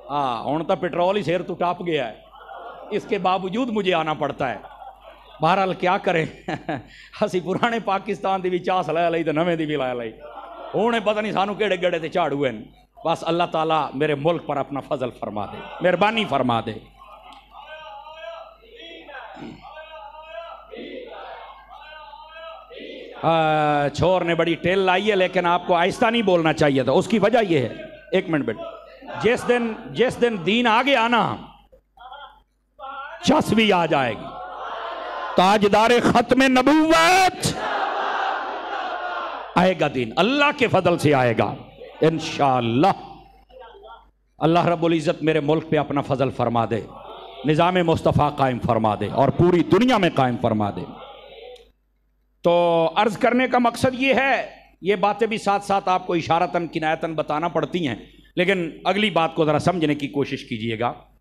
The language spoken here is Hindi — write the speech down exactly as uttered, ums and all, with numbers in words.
हाँ हूँ तो पेट्रोल ही सिर तो टप गया है, इसके बावजूद मुझे आना पड़ता है। बहरहाल क्या करें असी पुराने पाकिस्तान की भी चास लै ली तो नवे की भी लै ली, हूँ पता नहीं सानू केड़े गेड़े ते झाड़ू हैं। बस अल्लाह ताला मेरे मुल्क पर अपना फजल फरमा दे, मेहरबानी फरमा दे। छोर ने बड़ी टेल लाई है, लेकिन आपको आहिस्ता नहीं बोलना चाहिए था। उसकी वजह यह है, एक मिनट बेटे, जिस दिन जिस दिन दीन आ गया ना, चस भी आ जाएगी। ताजदारे खत्म नबूवत आएगा, दीन अल्लाह के फजल से आएगा इंशाअल्लाह। अल्लाह रब्बुल इज़्ज़त मेरे मुल्क पे अपना फजल फरमा दे, निज़ाम मुस्तफ़ा कायम फरमा दे और पूरी दुनिया में कायम फरमा दे। तो अर्ज करने का मकसद ये है, ये बातें भी साथ साथ आपको इशारतन किनायतन बताना पड़ती हैं, लेकिन अगली बात को ज़रा समझने की कोशिश कीजिएगा।